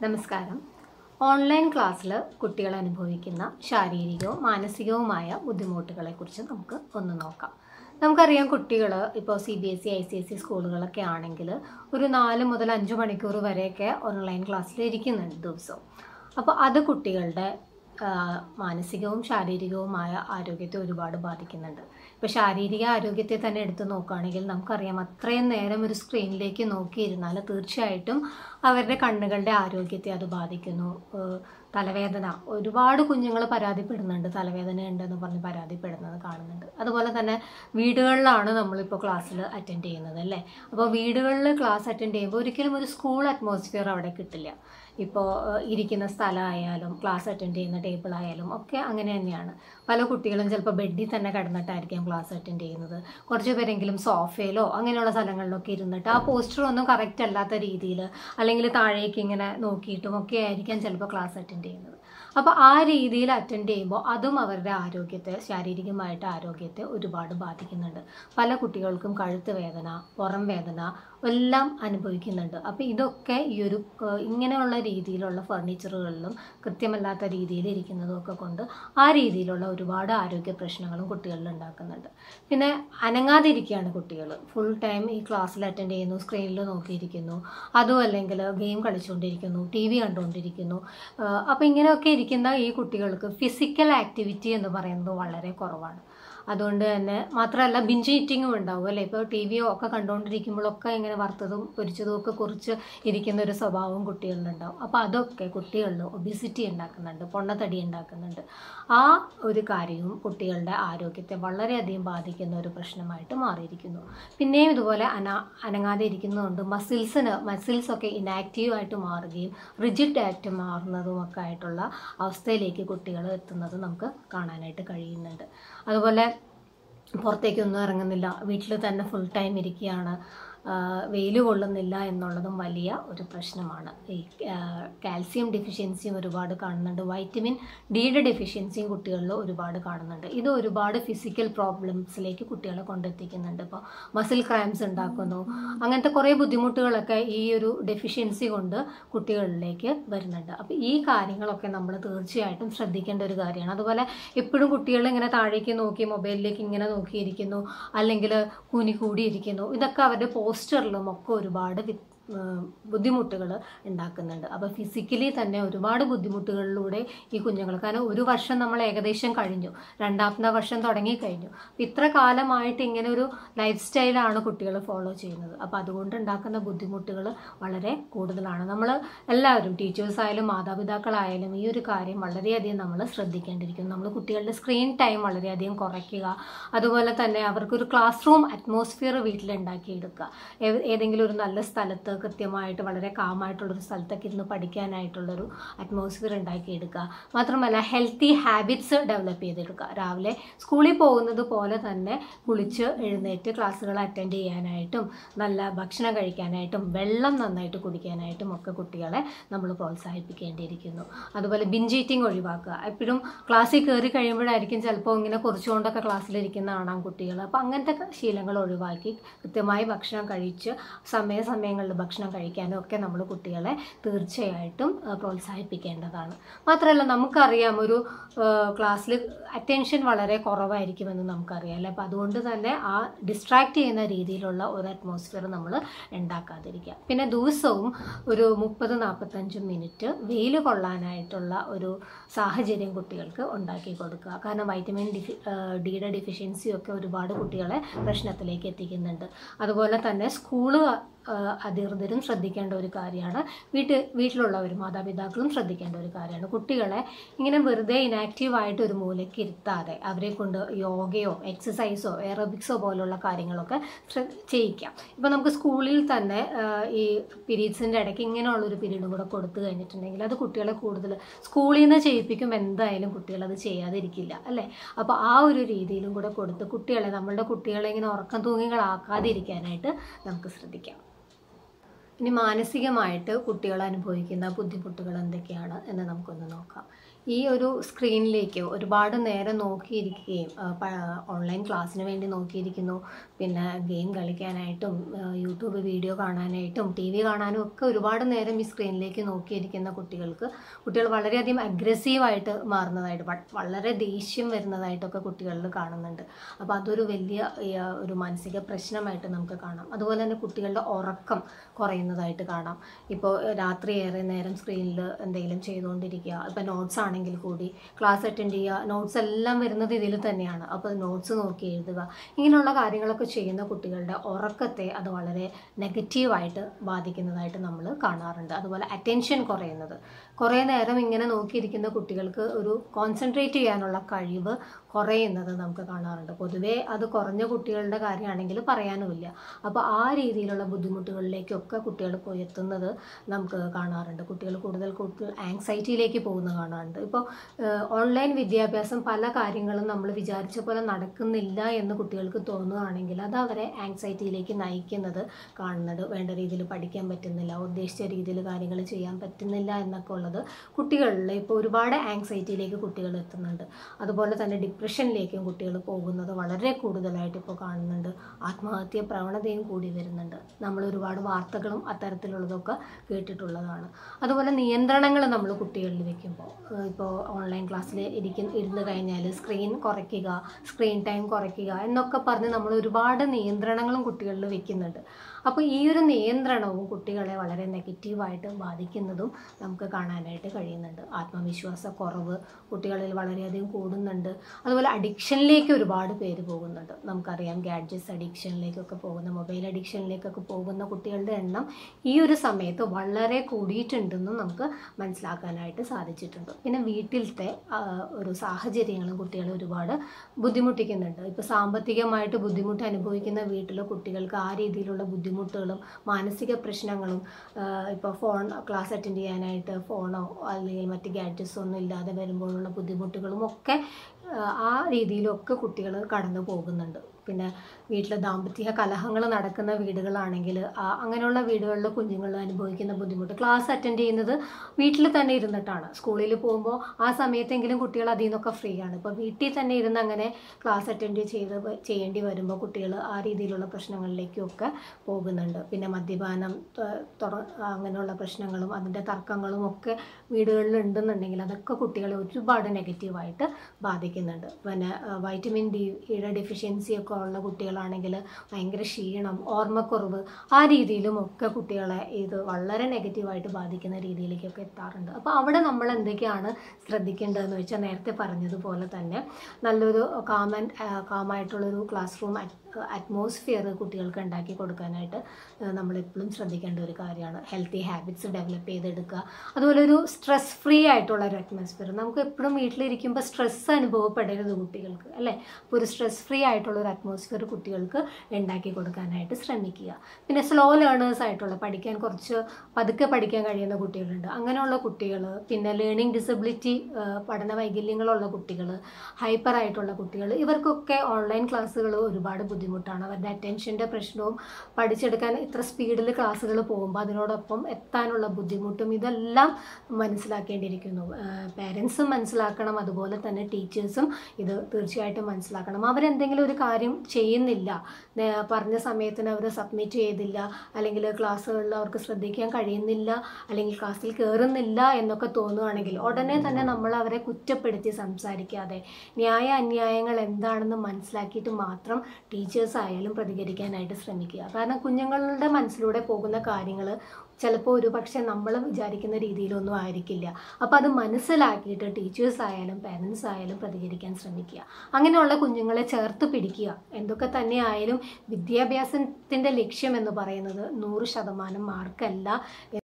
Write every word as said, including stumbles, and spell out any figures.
നമസ്കാരം. ഓൺലൈൻ ക്ലാസ്സിൽ കുട്ടികൾ അനുഭവിക്കുന്ന ശാരീരികവും മാനസികവുമായ ബുദ്ധിമുട്ടുകളെക്കുറിച്ച് നമുക്ക് ഒന്ന് നോക്കാം. നമുക്കറിയാം, കുട്ടികൾ ഇപ്പോൾ C B S E I C S E സ്കൂളുകളൊക്കെ ആണെങ്കിൽ ഒരു നാല് മുതൽ അഞ്ച് മണിക്കൂർ വരെയൊക്കെ ഓൺലൈൻ ക്ലാസ്സിൽ ഇരിക്കുന്നുണ്ട് ദിവസവും. അപ്പോൾ അത് കുട്ടികളുടെ മാനസികവും ശാരീരികവുമായ ആരോഗ്യത്തെ ഒരുപാട് ബാധിക്കുന്നുണ്ട്. ഇപ്പോൾ ശാരീരിക ആരോഗ്യത്തെ തന്നെ എടുത്ത് നോക്കുകയാണെങ്കിൽ നമുക്കറിയാം, അത്രയും നേരം ഒരു സ്ക്രീനിലേക്ക് നോക്കിയിരുന്നാൽ തീർച്ചയായിട്ടും അവരുടെ കണ്ണുകളുടെ ആരോഗ്യത്തെ അത് ബാധിക്കുന്നു. തലവേദന, ഒരുപാട് കുഞ്ഞുങ്ങൾ പരാതിപ്പെടുന്നുണ്ട്, തലവേദന ഉണ്ടെന്ന് പറഞ്ഞ് പരാതിപ്പെടുന്നത് കാണുന്നുണ്ട്. അതുപോലെ തന്നെ വീടുകളിലാണ് നമ്മളിപ്പോൾ ക്ലാസ്സിൽ അറ്റൻഡ് ചെയ്യുന്നത് അല്ലേ. അപ്പോൾ വീടുകളിൽ ക്ലാസ് അറ്റൻഡ് ചെയ്യുമ്പോൾ ഒരിക്കലും ഒരു സ്കൂൾ അറ്റ്മോസ്ഫിയർ അവിടെ കിട്ടില്ല. ഇപ്പോൾ ഇരിക്കുന്ന സ്ഥലമായാലും ക്ലാസ് അറ്റൻഡ് ചെയ്യുന്ന ടേബിളായാലും ഒക്കെ അങ്ങനെ തന്നെയാണ്. പല കുട്ടികളും ചിലപ്പോൾ ബെഡിൽ തന്നെ കിടന്നിട്ടായിരിക്കും ക്ലാസ് അറ്റൻഡ് ചെയ്യുന്നത്. കുറച്ച് പേരെങ്കിലും സോഫയിലോ അങ്ങനെയുള്ള സ്ഥലങ്ങളിലൊക്കെ ഇരുന്നിട്ട് ആ പോസ്റ്റർ ഒന്നും കറക്റ്റ് അല്ലാത്ത രീതിയിൽ അല്ലെങ്കിൽ താഴേക്ക് ഇങ്ങനെ നോക്കിയിട്ടും ഒക്കെ ആയിരിക്കാം ചിലപ്പോൾ ക്ലാസ് അറ്റൻഡ് ചെയ്യുന്നത്. അപ്പോൾ ആ രീതിയിൽ അറ്റൻഡ് ചെയ്യുമ്പോൾ അതും അവരുടെ ആരോഗ്യത്തെ, ശാരീരികമായിട്ട് ആരോഗ്യത്തെ ഒരുപാട് ബാധിക്കുന്നുണ്ട്. പല കുട്ടികൾക്കും കഴുത്ത് വേദന, പുറം വേദന എല്ലാം അനുഭവിക്കുന്നുണ്ട്. അപ്പോൾ ഇതൊക്കെ ഈ ഒരു ഇങ്ങനെയുള്ള രീതിയിലുള്ള ഫർണിച്ചറുകളിലും കൃത്യമല്ലാത്ത രീതിയിൽ ഇരിക്കുന്നതും ഒക്കെ കൊണ്ട് ആ രീതിയിലുള്ള ഒരുപാട് ആരോഗ്യ പ്രശ്നങ്ങളും കുട്ടികളിൽ ഉണ്ടാക്കുന്നുണ്ട്. പിന്നെ അനങ്ങാതിരിക്കുകയാണ് കുട്ടികൾ. ഫുൾ ടൈം ഈ ക്ലാസ്സിൽ അറ്റൻഡ് ചെയ്യുന്നു, സ്ക്രീനിൽ നോക്കിയിരിക്കുന്നു, അതും അല്ലെങ്കിൽ ഗെയിം കളിച്ചുകൊണ്ടിരിക്കുന്നു, ടി വി കണ്ടുകൊണ്ടിരിക്കുന്നു. അപ്പോൾ ഇങ്ങനെയൊക്കെ ഇരിക്കുന്ന ഈ കുട്ടികൾക്ക് ഫിസിക്കൽ ആക്ടിവിറ്റി എന്ന് പറയുന്നത് വളരെ കുറവാണ്. അതുകൊണ്ട് തന്നെ മാത്രമല്ല ബിഞ്ച് ഈറ്റിങ്ങും ഉണ്ടാവും അല്ലേ. ഇപ്പോൾ ടി വിയോ ഒക്കെ കണ്ടുകൊണ്ടിരിക്കുമ്പോഴൊക്കെ ഇങ്ങനെ വറുത്തതും പൊരിച്ചതും ഒക്കെ കുറിച്ച് ഇരിക്കുന്ന ഒരു സ്വഭാവം കുട്ടികളിലുണ്ടാവും. അപ്പോൾ അതൊക്കെ കുട്ടികളിൽ ഒബിസിറ്റി ഉണ്ടാക്കുന്നുണ്ട്, പൊണ്ണത്തടി ഉണ്ടാക്കുന്നുണ്ട്. ആ ഒരു കാര്യവും കുട്ടികളുടെ ആരോഗ്യത്തെ വളരെയധികം ബാധിക്കുന്ന ഒരു പ്രശ്നമായിട്ട് മാറിയിരിക്കുന്നു. പിന്നെയും ഇതുപോലെ അന അനങ്ങാതെ ഇരിക്കുന്നതുകൊണ്ട് മസിൽസിന് മസിൽസൊക്കെ ഇനാക്റ്റീവായിട്ട് മാറുകയും റിജിഡായിട്ട് മാറുന്നതും ഒക്കെ ആയിട്ടുള്ള അവസ്ഥയിലേക്ക് കുട്ടികൾ എത്തുന്നത് നമുക്ക് കാണാനായിട്ട് കഴിയുന്നുണ്ട്. അതുപോലെ പുറത്തേക്കൊന്നും ഇറങ്ങുന്നില്ല, വീട്ടിൽ തന്നെ ഫുൾ ടൈം ഇരിക്കുകയാണ്, വെയിൽ കൊള്ളുന്നില്ല എന്നുള്ളതും വലിയ ഒരു പ്രശ്നമാണ്. ഈ കാൽസ്യം ഡെഫിഷ്യൻസിയും ഒരുപാട് കാണുന്നുണ്ട്, വൈറ്റമിൻ ഡിയുടെ ഡെഫിഷ്യൻസിയും കുട്ടികളിൽ ഒരുപാട് കാണുന്നുണ്ട്. ഇത് ഒരുപാട് ഫിസിക്കൽ പ്രോബ്ലംസിലേക്ക് കുട്ടികളെ കൊണ്ടെത്തിക്കുന്നുണ്ട്. ഇപ്പോൾ മസിൽ ക്രാംസ് ഉണ്ടാക്കുന്നു, അങ്ങനത്തെ കുറേ ബുദ്ധിമുട്ടുകളൊക്കെ ഈ ഒരു ഡെഫിഷ്യൻസി കൊണ്ട് കുട്ടികളിലേക്ക് വരുന്നുണ്ട്. അപ്പോൾ ഈ കാര്യങ്ങളൊക്കെ നമ്മൾ തീർച്ചയായിട്ടും ശ്രദ്ധിക്കേണ്ട ഒരു കാര്യമാണ്. അതുപോലെ എപ്പോഴും കുട്ടികൾ ഇങ്ങനെ താഴേക്ക് നോക്കി മൊബൈലിലേക്ക് ഇങ്ങനെ നോക്കിയിരിക്കുന്നു, അല്ലെങ്കിൽ കൂനി കൂടിയിരിക്കുന്നു, ഇതൊക്കെ അവരുടെ പോസ്റ്ററിലും ഒക്കെ ഒരുപാട് ബുദ്ധിമുട്ടുകൾ ഉണ്ടാക്കുന്നുണ്ട്. അപ്പോൾ ഫിസിക്കലി തന്നെ ഒരുപാട് ബുദ്ധിമുട്ടുകളിലൂടെ ഈ കുഞ്ഞുങ്ങൾ, കാരണം ഒരു വർഷം നമ്മൾ ഏകദേശം കഴിഞ്ഞു, രണ്ടാമത്തെ വർഷം തുടങ്ങിക്കഴിഞ്ഞു. ഇത്ര കാലമായിട്ട് ഇങ്ങനെ ഒരു ലൈഫ് സ്റ്റൈലാണ് കുട്ടികൾ ഫോളോ ചെയ്യുന്നത്. അപ്പോൾ അതുകൊണ്ട് ഉണ്ടാക്കുന്ന ബുദ്ധിമുട്ടുകൾ വളരെ കൂടുതലാണ്. നമ്മൾ എല്ലാവരും, ടീച്ചേഴ്സ് ആയാലും മാതാപിതാക്കളായാലും ഈ ഒരു കാര്യം വളരെയധികം നമ്മൾ ശ്രദ്ധിക്കേണ്ടിയിരിക്കുന്നു. നമ്മൾ കുട്ടികളുടെ സ്ക്രീൻ ടൈം വളരെയധികം കുറയ്ക്കുക. അതുപോലെ തന്നെ അവർക്കൊരു ക്ലാസ് റൂം അറ്റ്മോസ്ഫിയർ വീട്ടിലുണ്ടാക്കിയെടുക്കുക. ഏതെങ്കിലും ഒരു നല്ല സ്ഥലത്ത് കൃത്യമായിട്ട് വളരെ കാമായിട്ടുള്ളൊരു സ്ഥലത്തൊക്കെ ഇരുന്ന് പഠിക്കാനായിട്ടുള്ളൊരു അറ്റ്മോസ്ഫിയർ ഉണ്ടാക്കിയെടുക്കുക. മാത്രമല്ല ഹെൽത്തി ഹാബിറ്റ്സ് ഡെവലപ്പ് ചെയ്തെടുക്കുക. രാവിലെ സ്കൂളിൽ പോകുന്നത് പോലെ തന്നെ കുളിച്ച് എഴുന്നേറ്റ് ക്ലാസ്സുകൾ അറ്റൻഡ് ചെയ്യാനായിട്ടും നല്ല ഭക്ഷണം കഴിക്കാനായിട്ടും വെള്ളം നന്നായിട്ട് കുടിക്കാനായിട്ടും ഒക്കെ കുട്ടികളെ നമ്മൾ പ്രോത്സാഹിപ്പിക്കേണ്ടിയിരിക്കുന്നു. അതുപോലെ ബിഞ്ച് ഈറ്റിംഗ് ഒഴിവാക്കുക. എപ്പോഴും ക്ലാസ്സിൽ കയറി കഴിയുമ്പോഴായിരിക്കും ചിലപ്പോൾ ഇങ്ങനെ കുറച്ചുകൊണ്ടൊക്കെ ക്ലാസ്സിലിരിക്കുന്ന കാണാം കുട്ടികൾ. അപ്പോൾ അങ്ങനത്തെ ശീലങ്ങൾ ഒഴിവാക്കി കൃത്യമായി ഭക്ഷണം കഴിച്ച് സമയസമയങ്ങളിൽ ഭക്ഷണം കഴിക്കാനും ഒക്കെ നമ്മൾ കുട്ടികളെ തീർച്ചയായിട്ടും പ്രോത്സാഹിപ്പിക്കേണ്ടതാണ്. മാത്രമല്ല നമുക്കറിയാം, ഒരു ക്ലാസ്സിൽ അറ്റൻഷൻ വളരെ കുറവായിരിക്കുമെന്ന് നമുക്കറിയാം അല്ലേ. അപ്പോൾ അതുകൊണ്ട് തന്നെ ആ ഡിസ്ട്രാക്റ്റ് ചെയ്യുന്ന രീതിയിലുള്ള ഒരു അറ്റ്മോസ്ഫിയർ നമ്മൾ ഉണ്ടാക്കാതിരിക്കുക. പിന്നെ ദിവസവും ഒരു മുപ്പത് നാൽപ്പത്തഞ്ച് മിനിറ്റ് വെയിൽ കൊള്ളാനായിട്ടുള്ള ഒരു സാഹചര്യം കുട്ടികൾക്ക് ഉണ്ടാക്കി കൊടുക്കുക. കാരണം വൈറ്റമിൻ ഡിഫി ഡിയുടെ ഡെഫിഷ്യൻസിയൊക്കെ ഒരുപാട് കുട്ടികളെ പ്രശ്നത്തിലേക്ക് എത്തിക്കുന്നുണ്ട്. അതുപോലെ തന്നെ സ്കൂള് അധികൃതരും ശ്രദ്ധിക്കേണ്ട ഒരു കാര്യമാണ്, വീട്ടിൽ വീട്ടിലുള്ളവരും മാതാപിതാക്കളും ശ്രദ്ധിക്കേണ്ട ഒരു കാര്യമാണ്. കുട്ടികളെ ഇങ്ങനെ വെറുതെ ഇനാക്റ്റീവായിട്ട് ഒരു മൂലയ്ക്ക് ഇരുത്താതെ അവരെ കൊണ്ട് യോഗയോ എക്സസൈസോ എയറോബിക്സോ പോലുള്ള കാര്യങ്ങളൊക്കെ ചെയ്യിക്കാം. ഇപ്പോൾ നമുക്ക് സ്കൂളിൽ തന്നെ ഈ പീരീഡ്സിൻ്റെ ഇടയ്ക്ക് ഇങ്ങനെയുള്ളൊരു പീരീഡും കൂടെ കൊടുത്തു കഴിഞ്ഞിട്ടുണ്ടെങ്കിൽ അത് കുട്ടികളെ കൂടുതൽ സ്കൂളിൽ നിന്ന് ചെയ്യിപ്പിക്കുമ്പോൾ എന്തായാലും കുട്ടികളത് ചെയ്യാതിരിക്കില്ല അല്ലേ. അപ്പോൾ ആ ഒരു രീതിയിലും കൂടെ കൊടുത്ത് കുട്ടികളെ, നമ്മളുടെ കുട്ടികളെ ഇങ്ങനെ ഉറക്കം തൂങ്ങികളാക്കാതിരിക്കാനായിട്ട് നമുക്ക് ശ്രദ്ധിക്കാം. ഇനി മാനസികമായിട്ട് കുട്ടികൾ അനുഭവിക്കുന്ന ബുദ്ധിമുട്ടുകൾ എന്തൊക്കെയാണ് എന്ന് നമുക്കൊന്ന് നോക്കാം. ഈ ഒരു സ്ക്രീനിലേക്ക് ഒരുപാട് നേരം നോക്കിയിരിക്കുകയും ഓൺലൈൻ ക്ലാസ്സിന് വേണ്ടി നോക്കിയിരിക്കുന്നു, പിന്നെ ഗെയിം കളിക്കാനായിട്ടും യൂട്യൂബ് വീഡിയോ കാണാനായിട്ടും ടി വി കാണാനും ഒക്കെ ഒരുപാട് നേരം ഈ സ്ക്രീനിലേക്ക് നോക്കിയിരിക്കുന്ന കുട്ടികൾക്ക് കുട്ടികൾ വളരെയധികം അഗ്രസീവായിട്ട് മാറുന്നതായിട്ട്, വളരെ ദേഷ്യം വരുന്നതായിട്ടൊക്കെ കുട്ടികളിൽ കാണുന്നുണ്ട്. അപ്പോൾ അതൊരു വലിയ ഒരു മാനസിക പ്രശ്നമായിട്ട് നമുക്ക് കാണാം. അതുപോലെ തന്നെ കുട്ടികളുടെ ഉറക്കം കുറയുന്നതായിട്ട് കാണാം. ഇപ്പോൾ രാത്രി ഏറെ നേരം സ്ക്രീനിൽ എന്തെങ്കിലും ചെയ്തുകൊണ്ടിരിക്കുക, ഇപ്പോൾ നോട്ട്സ് ആണെങ്കിൽ കൂടി ക്ലാസ് അറ്റൻഡ് ചെയ്യുക, നോട്ട്സ് എല്ലാം വരുന്നത് ഇതിൽ തന്നെയാണ്, അപ്പോൾ നോട്ട്സ് നോക്കി എഴുതുക, ഇങ്ങനെയുള്ള കാര്യങ്ങളൊക്കെ ചെയ്യുന്ന കുട്ടികളുടെ ഉറക്കത്തെ അത് വളരെ നെഗറ്റീവായിട്ട് ബാധിക്കുന്നതായിട്ട് നമ്മൾ കാണാറുണ്ട്. അതുപോലെ അറ്റൻഷൻ കുറയുന്നത്, കുറേ നേരം ഇങ്ങനെ നോക്കിയിരിക്കുന്ന കുട്ടികൾക്ക് ഒരു കോൺസെൻട്രേറ്റ് ചെയ്യാനുള്ള കഴിവ് കുറയുന്നത് നമുക്ക് കാണാറുണ്ട്. പൊതുവേ അത് കുറഞ്ഞ കുട്ടികളുടെ കാര്യമാണെങ്കിൽ പറയാനുമില്ല. അപ്പോൾ ആ രീതിയിലുള്ള ബുദ്ധിമുട്ടുകളിലേക്കൊക്കെ കുട്ടികൾ പോയി എത്തുന്നത് നമുക്ക് കാണാറുണ്ട്. കുട്ടികൾ കൂടുതൽ കൂടുതൽ ആങ്സൈറ്റിയിലേക്ക് പോകുന്നത് കാണാറുണ്ട്. ഇപ്പോൾ ഓൺലൈൻ വിദ്യാഭ്യാസം പല കാര്യങ്ങളും നമ്മൾ വിചാരിച്ച പോലെ നടക്കുന്നില്ല എന്ന് കുട്ടികൾക്ക് തോന്നുകയാണെങ്കിൽ അത് അവരെ ആങ്സൈറ്റിയിലേക്ക് നയിക്കുന്നത് കാണുന്നത്. വേണ്ട രീതിയിൽ പഠിക്കാൻ പറ്റുന്നില്ല, ഉദ്ദേശിച്ച രീതിയിൽ കാര്യങ്ങൾ ചെയ്യാൻ പറ്റുന്നില്ല എന്നൊക്കെ ഉള്ളത് കുട്ടികളിൽ ഇപ്പോൾ ഒരുപാട് ആങ്സൈറ്റിയിലേക്ക് കുട്ടികൾ എത്തുന്നുണ്ട്. അതുപോലെ തന്നെ ഡിപ്രഷനിലേക്കും കുട്ടികൾ പോകുന്നത് വളരെ കൂടുതലായിട്ട് ഇപ്പോൾ കാണുന്നുണ്ട്. ആത്മഹത്യ പ്രവണതയും കൂടി വരുന്നുണ്ട്. നമ്മൾ ഒരുപാട് വാർത്തകളും അത്തരത്തിലുള്ളതൊക്കെ കേട്ടിട്ടുള്ളതാണ്. അതുപോലെ നിയന്ത്രണങ്ങൾ നമ്മൾ കുട്ടികളിൽ വെക്കുമ്പോൾ, ഇപ്പോൾ ഓൺലൈൻ ക്ലാസ്സിൽ ഇരിക്കുന്ന ഇരുന്ന് കഴിഞ്ഞാൽ സ്ക്രീൻ കുറയ്ക്കുക, സ്ക്രീൻ ടൈം കുറയ്ക്കുക എന്നൊക്കെ പറഞ്ഞ് നമ്മൾ ഒരുപാട് നിയന്ത്രണങ്ങളും കുട്ടികളിൽ വെക്കുന്നുണ്ട്. അപ്പോൾ ഈ ഒരു നിയന്ത്രണവും കുട്ടികളെ വളരെ നെഗറ്റീവായിട്ട് ബാധിക്കുന്നതും നമുക്ക് കാണാനായിട്ട് കഴിയുന്നുണ്ട്. ആത്മവിശ്വാസ കുറവ് കുട്ടികളിൽ വളരെയധികം കൂടുന്നുണ്ട്. അതുപോലെ അഡിക്ഷനിലേക്ക് ഒരുപാട് പേര് പോകുന്നുണ്ട്. നമുക്കറിയാം ഗാഡ്ജറ്റ്സ് അഡിക്ഷനിലേക്കൊക്കെ പോകുന്ന, മൊബൈൽ അഡിക്ഷനിലേക്കൊക്കെ പോകുന്ന കുട്ടികളുടെ എണ്ണം ഈ ഒരു സമയത്ത് വളരെ കൂടിയിട്ടുണ്ടെന്നും നമുക്ക് മനസ്സിലാക്കാനായിട്ട് സാധിച്ചിട്ടുണ്ട്. പിന്നെ വീട്ടിലത്തെ ഒരു സാഹചര്യങ്ങളും കുട്ടികളെ ഒരുപാട് ബുദ്ധിമുട്ടിക്കുന്നുണ്ട്. ഇപ്പോൾ സാമ്പത്തികമായിട്ട് ബുദ്ധിമുട്ട് അനുഭവിക്കുന്ന വീട്ടിലെ കുട്ടികൾക്ക് ആ രീതിയിലുള്ള ബുദ്ധിമുട്ടുകളും മാനസിക പ്രശ്നങ്ങളും, ഇപ്പോൾ ഫോൺ ക്ലാസ് അറ്റൻഡ് ചെയ്യാനായിട്ട് ഫോണോ അല്ലെങ്കിൽ മറ്റ് ഗാഡ്ജറ്റ്സോ ഒന്നും ഇല്ലാതെ വരുമ്പോഴുള്ള ബുദ്ധിമുട്ടുകളും ഒക്കെ ആ രീതിയിലൊക്കെ കുട്ടികൾ കടന്നു പോകുന്നുണ്ട്. പിന്നെ വീട്ടിൽ ദാമ്പത്യ കലഹങ്ങൾ നടക്കുന്ന വീടുകളാണെങ്കിൽ അങ്ങനെയുള്ള വീടുകളിൽ കുഞ്ഞുങ്ങൾ അനുഭവിക്കുന്ന ബുദ്ധിമുട്ട്, ക്ലാസ് അറ്റൻഡ് ചെയ്യുന്നത് വീട്ടിൽ തന്നെ ഇരുന്നിട്ടാണ്. സ്കൂളിൽ പോകുമ്പോൾ ആ സമയത്തെങ്കിലും കുട്ടികൾ അതിൽ നിന്നൊക്കെ ഫ്രീ ആണ്. ഇപ്പോൾ വീട്ടിൽ തന്നെ ഇരുന്ന് അങ്ങനെ ക്ലാസ് അറ്റൻഡ് ചെയ്ത് ചെയ്യേണ്ടി വരുമ്പോൾ കുട്ടികൾ ആ രീതിയിലുള്ള പ്രശ്നങ്ങളിലേക്കൊക്കെ പോകുന്നുണ്ട്. പിന്നെ മദ്യപാനം അങ്ങനെയുള്ള പ്രശ്നങ്ങളും അതിൻ്റെ തർക്കങ്ങളും ഒക്കെ വീടുകളിൽ ഉണ്ടെന്നുണ്ടെങ്കിൽ അതൊക്കെ കുട്ടികളെ ഒരുപാട് നെഗറ്റീവായിട്ട് ബാധിക്കുന്നുണ്ട്. പിന്നെ വൈറ്റമിൻ ഡിയുടെ ഡെഫിഷ്യൻസിയൊക്കെ ഉള്ള കുട്ടികളാണെങ്കിൽ ഭയങ്കര ക്ഷീണം, ഓർമ്മക്കുറവ്, ആ രീതിയിലും ഒക്കെ കുട്ടികളെ ഇത് വളരെ നെഗറ്റീവായിട്ട് ബാധിക്കുന്ന രീതിയിലേക്കൊക്കെ എത്താറുണ്ട്. അപ്പോൾ അവിടെ നമ്മൾ എന്തൊക്കെയാണ് ശ്രദ്ധിക്കേണ്ടതെന്ന് വെച്ചാൽ നേരത്തെ പറഞ്ഞതുപോലെ തന്നെ നല്ലൊരു കാമൻ കാമായിട്ടുള്ളൊരു ക്ലാസ് റൂം അറ്റ്മോസ്ഫിയർ കുട്ടികൾക്ക് ഉണ്ടാക്കി കൊടുക്കാനായിട്ട് നമ്മളെപ്പോഴും ശ്രദ്ധിക്കേണ്ട ഒരു കാര്യമാണ്. ഹെൽത്തി ഹാബിറ്റ്സ് ഡെവലപ്പ് ചെയ്തെടുക്കുക. അതുപോലെ ഒരു സ്ട്രെസ് ഫ്രീ ആയിട്ടുള്ള ഒരു അറ്റ്മോസ്ഫിയർ, നമുക്ക് എപ്പോഴും വീട്ടിലിരിക്കുമ്പോൾ സ്ട്രെസ് അനുഭവപ്പെടരുത് കുട്ടികൾക്ക്, അല്ലേ? അപ്പോൾ ഒരു സ്ട്രെസ് ഫ്രീ ആയിട്ടുള്ളൊരു അറ്റ്മോസ്ഫിയർ കുട്ടികൾക്ക് ഉണ്ടാക്കി കൊടുക്കാനായിട്ട് ശ്രമിക്കുക. പിന്നെ സ്ലോ ലേണേഴ്സ് ആയിട്ടുള്ള, പഠിക്കാൻ കുറച്ച് പതുക്കെ പഠിക്കാൻ കഴിയുന്ന കുട്ടികളുണ്ട്, അങ്ങനെയുള്ള കുട്ടികൾ, പിന്നെ ലേണിംഗ് ഡിസബിലിറ്റി പഠന വൈകല്യങ്ങളുള്ള കുട്ടികൾ, ഹൈപ്പർ ആയിട്ടുള്ള കുട്ടികൾ, ഇവർക്കൊക്കെ ഓൺലൈൻ ക്ലാസ്സുകൾ ഒരുപാട് ബുദ്ധിമുട്ടാണ്. അവരുടെ അറ്റൻഷൻ്റെ പ്രശ്നവും പഠിച്ചെടുക്കാൻ ഇത്ര സ്പീഡിൽ ക്ലാസ്സുകൾ പോകുമ്പോൾ അതിനോടൊപ്പം എത്താനുള്ള ബുദ്ധിമുട്ടും ഇതെല്ലാം മനസ്സിലാക്കേണ്ടിയിരിക്കുന്നു. പേരൻസും മനസ്സിലാക്കണം, അതുപോലെ തന്നെ ടീച്ചേഴ്സും ഇത് തീർച്ചയായിട്ടും മനസ്സിലാക്കണം. അവരെന്തെങ്കിലും ഒരു കാര്യം ചെയ്യുന്നില്ല, പറഞ്ഞ സമയത്തിന് അവർ സബ്മിറ്റ് ചെയ്തില്ല, അല്ലെങ്കിൽ ക്ലാസ്സുകളിൽ അവർക്ക് ശ്രദ്ധിക്കാൻ കഴിയുന്നില്ല, അല്ലെങ്കിൽ ക്ലാസ്സിൽ കയറുന്നില്ല എന്നൊക്കെ തോന്നുകയാണെങ്കിൽ ഉടനെ തന്നെ നമ്മൾ അവരെ കുറ്റപ്പെടുത്തി സംസാരിക്കാതെ ന്യായ അന്യായങ്ങൾ എന്താണെന്ന് മനസ്സിലാക്കിയിട്ട് മാത്രം ടീച്ചേഴ്സ് ആയാലും പ്രതികരിക്കാനായിട്ട് ശ്രമിക്കുക. കാരണം കുഞ്ഞുങ്ങളുടെ മനസ്സിലൂടെ പോകുന്ന കാര്യങ്ങൾ ചിലപ്പോൾ ഒരു പക്ഷേ നമ്മൾ വിചാരിക്കുന്ന രീതിയിലൊന്നും ആയിരിക്കില്ല. അപ്പോൾ അത് മനസ്സിലാക്കിയിട്ട് ടീച്ചേഴ്സ് ആയാലും പാരൻസ് ആയാലും പ്രതികരിക്കാൻ ശ്രമിക്കുക. അങ്ങനെയുള്ള കുഞ്ഞുങ്ങളെ ചേർത്ത് പിടിക്കുക. എന്തൊക്കെ തന്നെ ആയാലും വിദ്യാഭ്യാസത്തിൻ്റെ ലക്ഷ്യം എന്ന് പറയുന്നത് നൂറ് ശതമാനം മാർക്കല്ല.